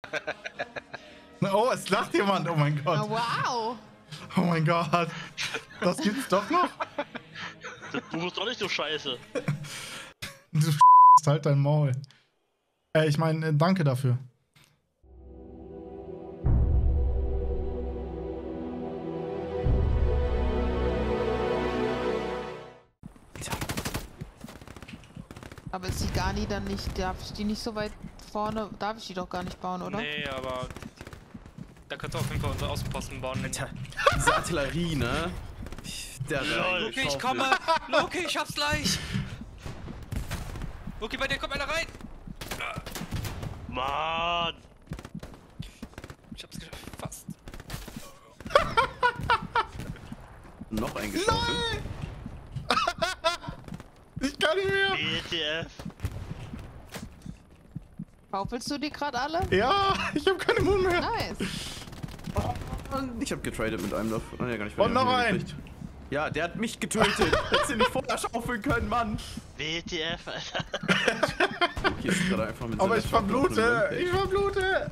Oh, es lacht jemand. Oh mein Gott. Oh, wow. Oh mein Gott. Das gibt's doch noch? Das Buch ist doch nicht so scheiße. Du halt dein Maul. Ich meine, danke dafür. Aber ist die Gani dann nicht, darf ich die nicht so weit vorne, darf ich die doch gar nicht bauen, oder? Nee, aber da kannst du auf jeden Fall unsere Außenposten bauen. Alter, diese Artillerie, ne? Loki, ich komme! Loki, ich hab's gleich! Loki, bei dir kommt einer rein! Mann! Ich hab's geschafft. Fast. Noch eingeschaufelt. Ich kann nicht mehr. WTF. Schaufelst du die gerade alle? Ja, ich habe keine Mund mehr. Nice. Ich hab getradet mit einem davon. Nee, gar nicht. Und noch ein. Ja, der hat mich getötet. Hättest du nicht vorher schaufeln können, Mann. WTF, Alter. Okay, ist gerade einfach mit Aber seiner ich verblute. Schaufel Ich verblute.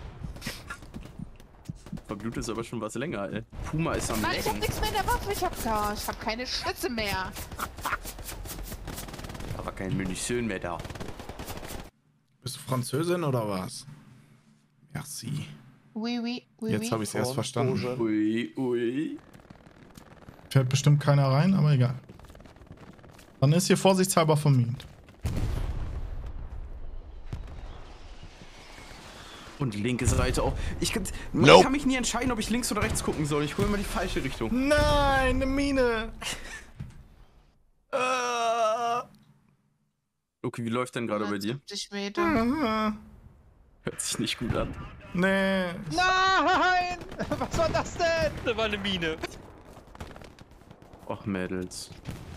Verblute ist aber schon was länger, ey. Puma ist am Mann, ich hab Lecken. nichts mehr in der Waffe. Ich hab keine Schütze mehr. Aber kein Munition mehr da. Bist du Französin oder was? Merci. Oui, oui, oui, Jetzt habe ich es erst verstanden. Ui, ui. Fährt bestimmt keiner rein, aber egal. Dann ist hier vorsichtshalber vermint. Und linke Seite auch. Ich kann mich nie entscheiden, ob ich links oder rechts gucken soll. Ich hole immer die falsche Richtung. Nein, eine Mine. Okay, wie läuft denn gerade bei dir? 70 Meter. Hört sich nicht gut an. Nee. Nein! Was war das denn? Da war eine Mine. Och, Mädels.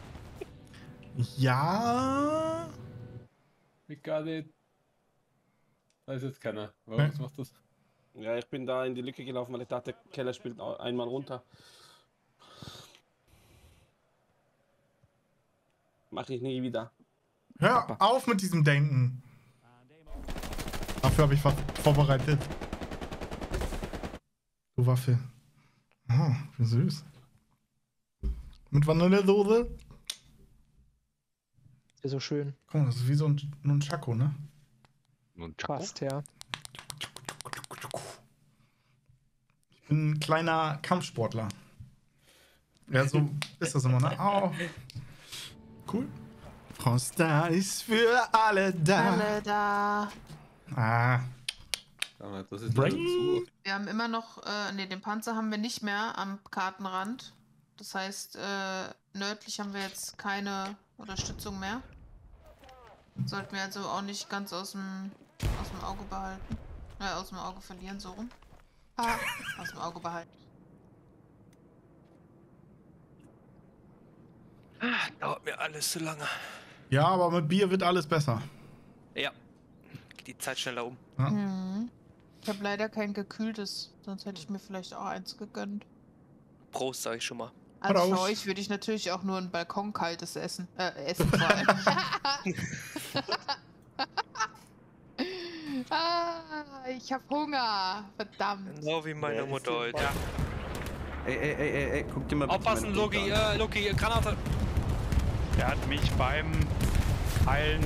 Ja. Ich got it. Da ist jetzt keiner. Nee. Was macht das? Ja, ich bin da in die Lücke gelaufen, weil ich dachte, Keller spielt einmal runter. Mach ich nie wieder. Hör auf mit diesem Denken. Dafür habe ich was vorbereitet. Du Waffe. Oh, wie süß. Mit Vanillesoße. Ist so schön. Guck mal, das ist wie so ein Chaco, ne? Passt, ja. Ich bin ein kleiner Kampfsportler. Ja, so ist das immer, ne? Oh. Cool. Frosta ist für alle da. Alle da. Ah. Das ist Brain. leider zu. Wir haben immer noch, den Panzer haben wir nicht mehr am Kartenrand. Das heißt, nördlich haben wir jetzt keine Unterstützung mehr. Sollten wir also auch nicht ganz aus dem Auge behalten. Aus dem Auge verlieren, so rum. Aus dem Auge behalten. Dauert mir alles zu lange. Ja, aber mit Bier wird alles besser. Ja. Geht die Zeit schneller um. Ja. Mhm. Ich habe leider kein gekühltes, sonst hätte ich mir vielleicht auch eins gegönnt. Prost, sag ich schon mal. Also für Prost. euch würde ich natürlich auch nur ein Balkonkaltes essen. Essen vor allem. Ich hab Hunger. Verdammt. Genau wie meine Mutter heute. Ja. Ey, guck dir mal bitte Aufpassen, meine Punkte Loki, an. Loki, Granate. Der hat mich beim Heilen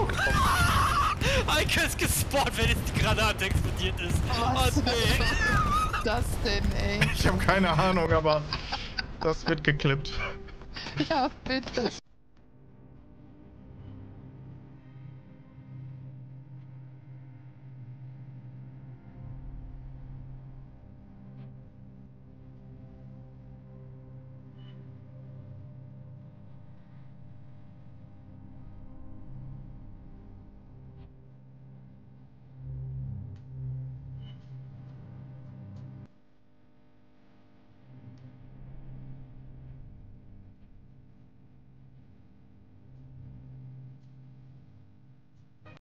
Eike ist gespawnt, wenn jetzt die Granate explodiert ist. Was? Oh nee. Das denn, ey? Ich habe keine Ahnung, aber das wird geklippt. Ja, bitte.